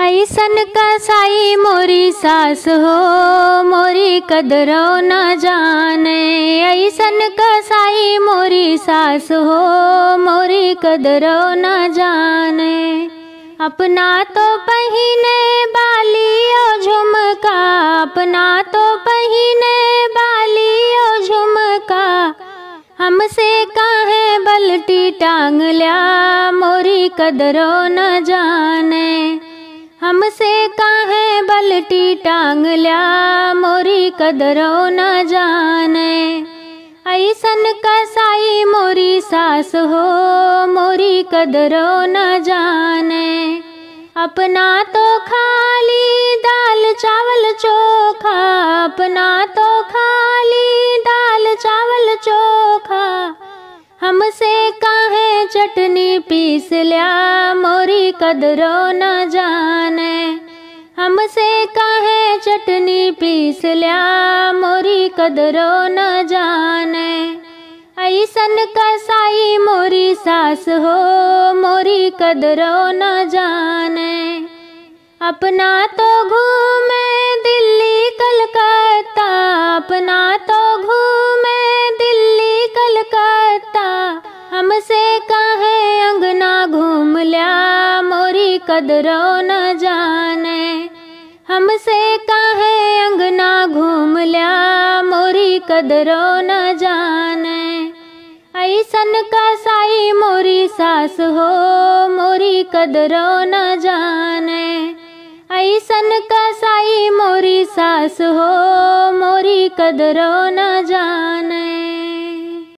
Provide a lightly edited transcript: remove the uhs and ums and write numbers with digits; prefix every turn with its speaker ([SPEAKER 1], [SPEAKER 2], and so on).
[SPEAKER 1] ऐसन कसाई मोरी सास हो मोरी कदरो न जाने। ऐसन कसाई मोरी सास हो मोरी कदरो न जाने। अपना तो पहिने बालियो झुमका, अपना तो पहिने बालियो झुमका। हमसे काहे बलटी टांग लिया मोरी कदरो न जाने। हमसे काहे बलटी टांग लिया मोरी कदरो न जाने। ऐसन कसाई मोरी सास हो मोरी कदरो न जाने। अपना तो खाली दाल चावल चोखा, अपना तो खाली दाल चावल चोखा। हमसे काहे चटनी पीस लिया मोरी कदरो न जाने। हमसे काहे चटनी पीस लिया मोरी कदरो न जाने। ऐसन कसाई मोरी सास हो मोरी कदरो न जाने। अपना तो घूमे दिल्ली कलकत्ता, अपना तो घूमे दिल्ली कलकत्ता। हमसे काहे अंगना घूम लिया मोरी कदरो न जाने। हमसे काहे अंगना घूम लिया मोरी कदरो न जाने। ऐसन कसाई मोरी सास हो मोरी कदरो न जाने। ऐसन कसाई मोरी सास हो मोरी कदरो न जाने।